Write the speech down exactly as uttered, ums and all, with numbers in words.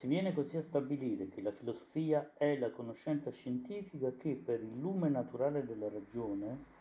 Si viene così a stabilire che la filosofia è la conoscenza scientifica che, per il lume naturale della ragione,